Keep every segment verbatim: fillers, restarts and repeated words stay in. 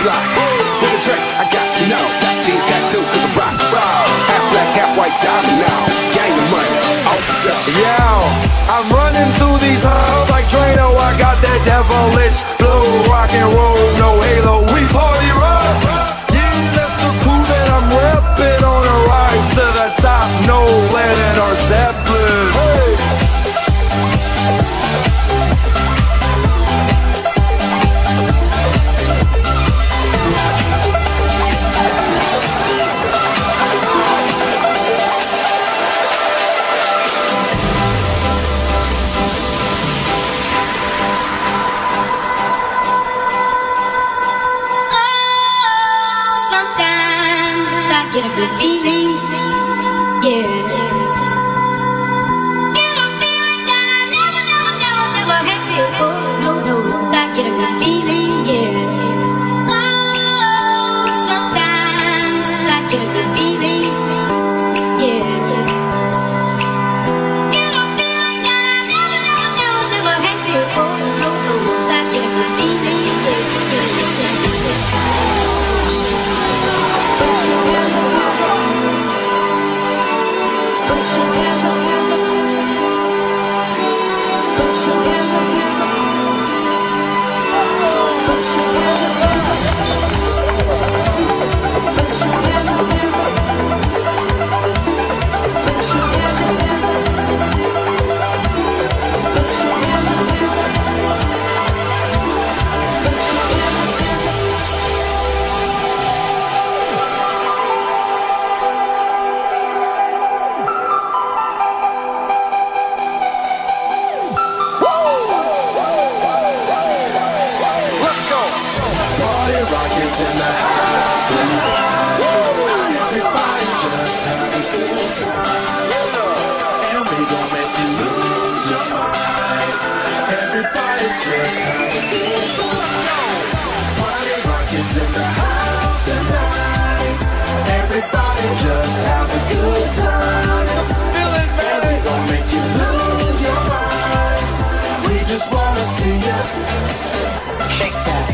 fly. With a drink, I got to know. Top jeans tattoo, cause I'm rock and roll. Half black, half white, diamond now. Gang of money, off the top. Yeah, I'm running through these halls like Drano. I got that devilish flow, rock and roll, no halo. We party rock. Yeah, that's the crew that I'm repping on a rise to the top. No Lennon or Zeppelin. Hey. Get a good feeling, yeah. Get a feeling that I never, never, never, never had before. No, no, I get a good feeling, yeah. Oh, sometimes I get a good feeling, yeah. Get a feeling that I never, never, never, never had before. No, no, I get a good feeling, yeah. In the house tonight, everybody just have a good time, and we gon' make you lose your mind. Everybody just have a good time. Party rock is in the house tonight. Everybody just have a good time. Feeling bad, we gon' make you lose your mind. We just wanna see you shake that.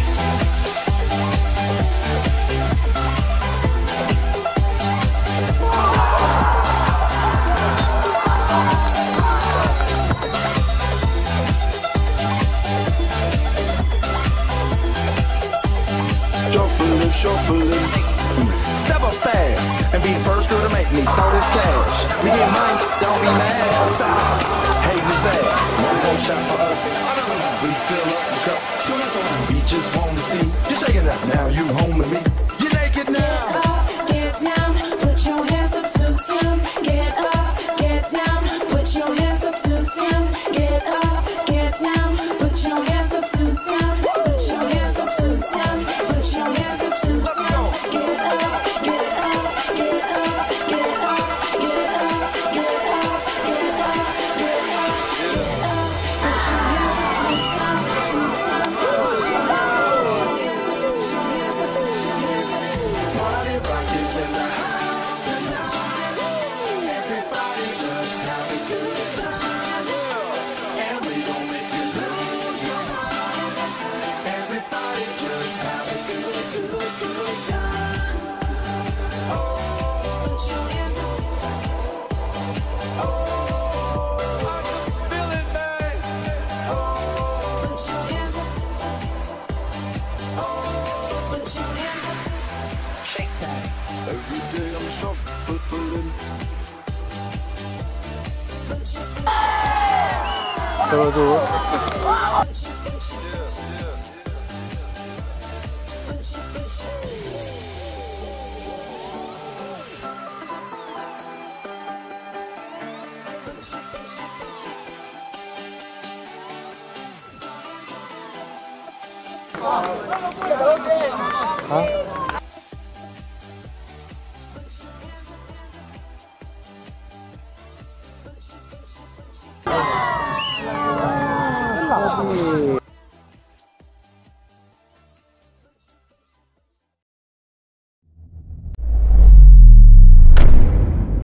Shuffling, shuffling. Step up fast and be the first girl to make me throw this cash. We get money, don't be mad. Stop, hating is bad. One more shot for us. Please fill up the cup. Don't mess around. We just want to see you shaking up. Now you home with me. You naked now. Get up, get down. Put your hands up to the sound. Get up, get down. Put your hands up to the sound. Get up, get down. Put your hands up to the sound. Put your hands up to the sound. Put your hands up to the sound. Get up, get up, get up, get up, get up, get up, get up, get up, get up. Put your hands up to the sound, to the sound. Put your hands up, put your hands up, put your hands up, put your hands up. Party rock is in the house tonight. Everybody just have a good time, and we gon' make you lose your mind. Everybody just have a good, good, good time. Put your hands up. Feeling bad. Put your hands up. Put your hands up. Shake that. Every day I'm shuffling. Huh?